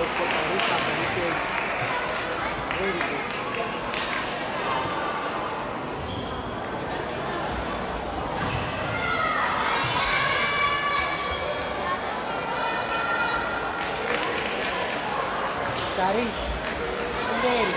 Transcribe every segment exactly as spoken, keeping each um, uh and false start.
los portaristas, me dicen, very good. Cari, ¿dónde eres?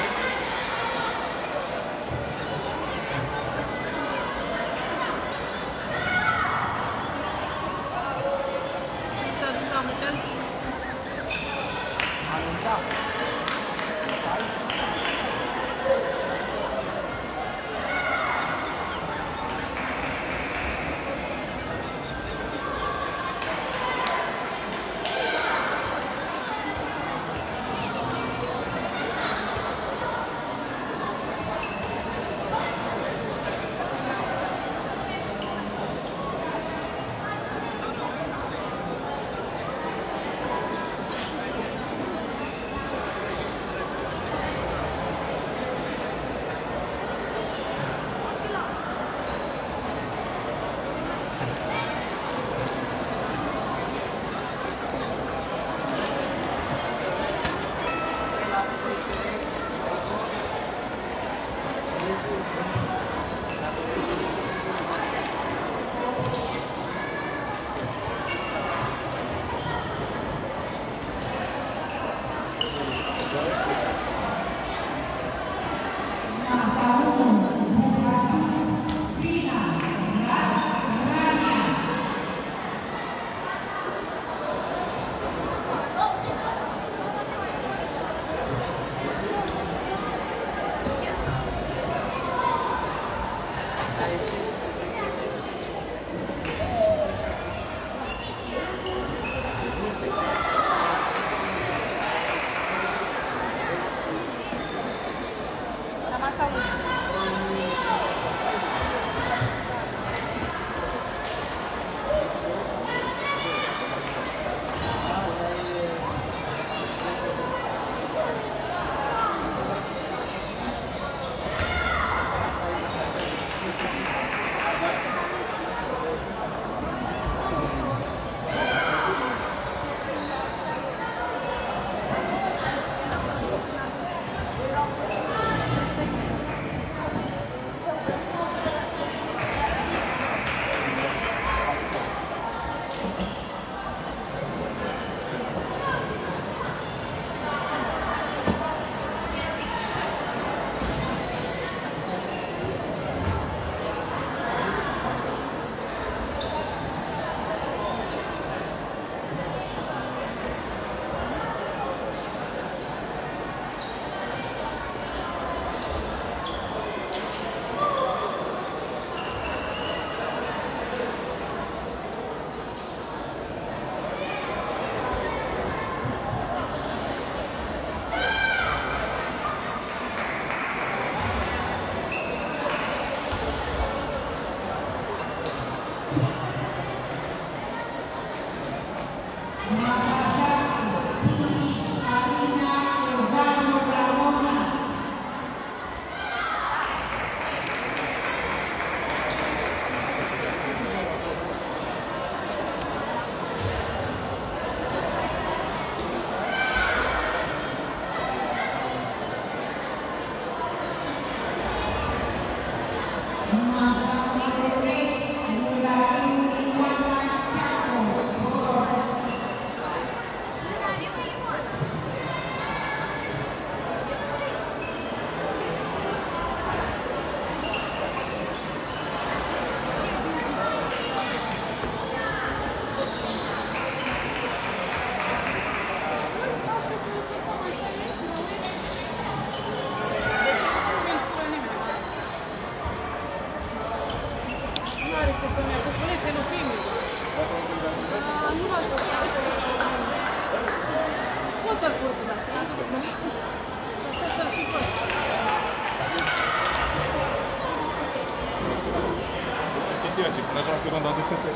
Na žáku tam dáte kafe.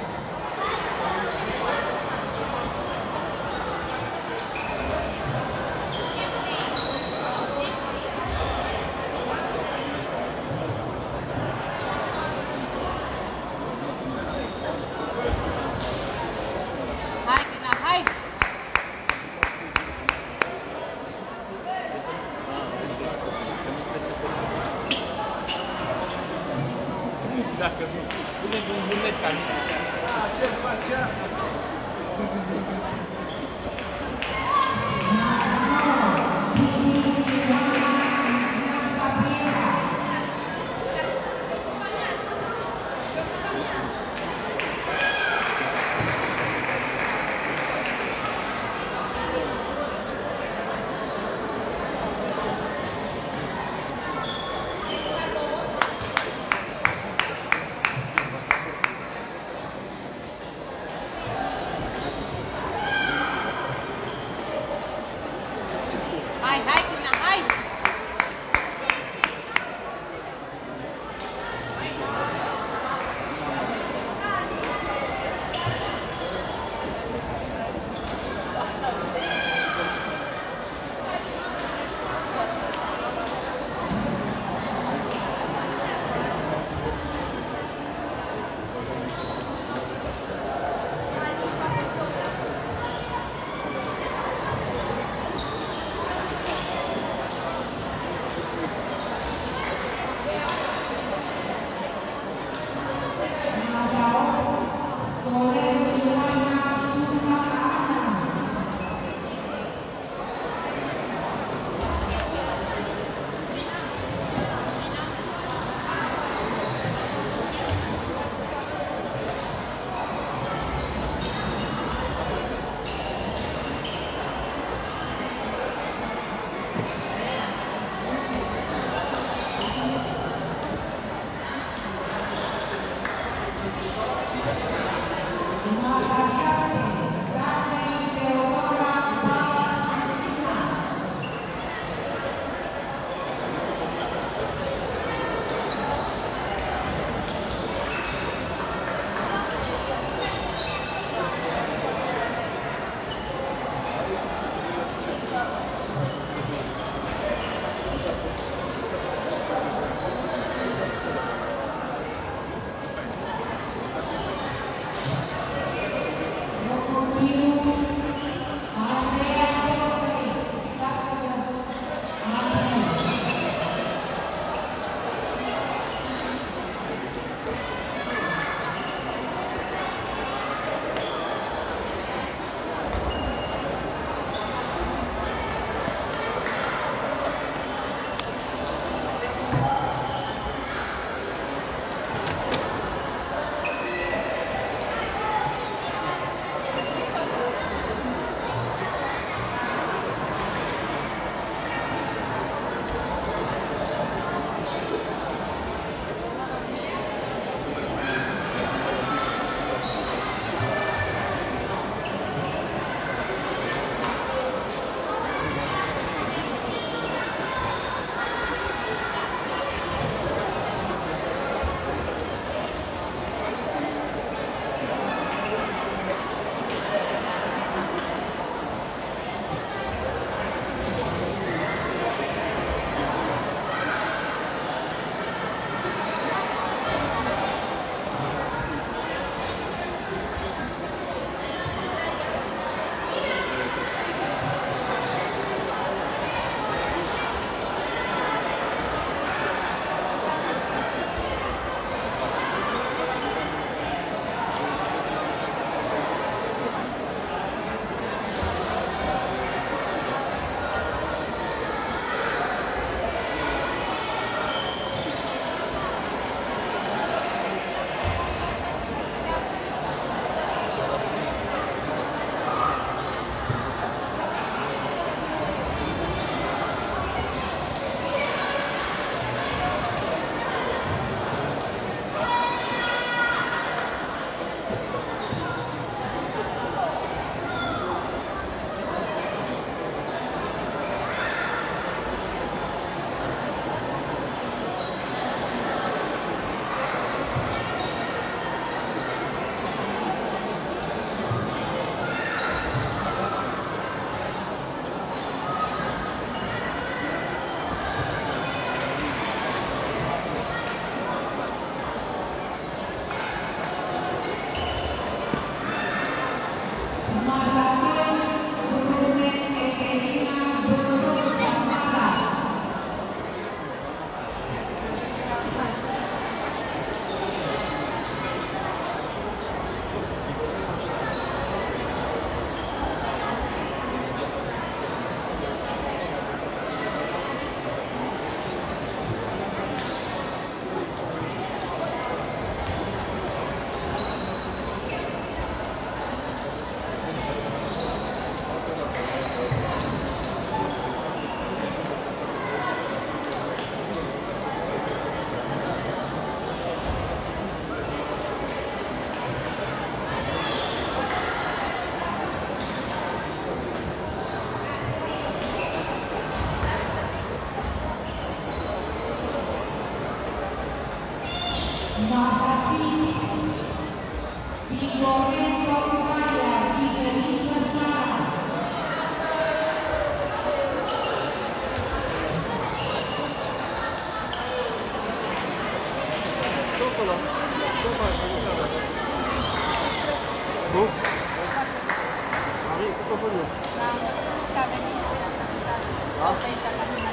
propun eu. Da, am văzut că a venit Da? tot aici, la mine.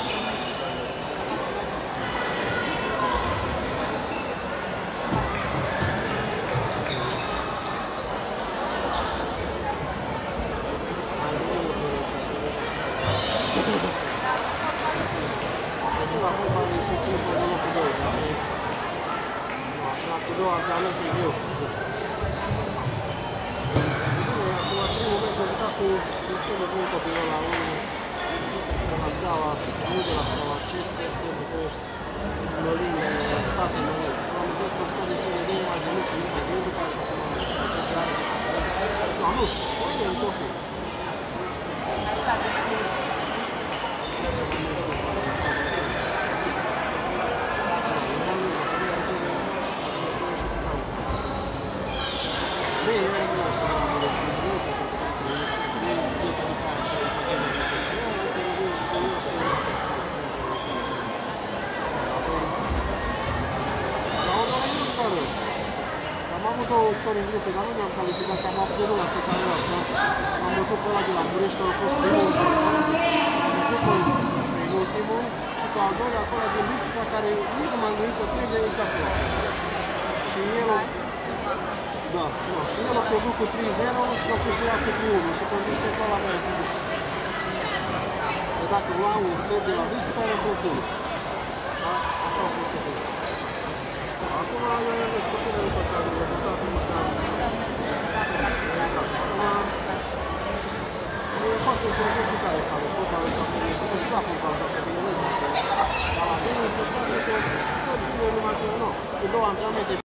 Acum mai început pe locul doi, dar așa, cu două antrenamente e greu. Bine, acum primul meci a jucat cu destul de bun copilul la unul, de la Steaua, nu de la Steaua, ce se București, Lolin, patru minute. Am înțeles că tot destul de bine, mai venit și mai bine, după așa cum am încercat. Nu, nu știu, poate în tot felul. Am avut o storie în grupe, dar nu ne-am calificat, că am avut de la secarea asta. Am văzut pe ăla de la Burești, care a fost primul, am văzut pe ultimul, și pe al doilea, acolo din Bistrița, care nici nu m-a gândit că pierde nici acolo. Și el a... Da, nu, și el a pierdut cu trei zero și a câștigat cu trei unu și conduse pe ăla mea. Că dacă lua un set de la Bistrița, era tot unu. Da? Așa a fost să fie. Acum eu am descoperit după ce am rezultat în măcar. Acum e foarte interesant și care s-a lăsat, care s-a făcut. Nu știu dacă am dat pe bine, dar la bine se face că tot bine numai că nu. Cu două antrenamente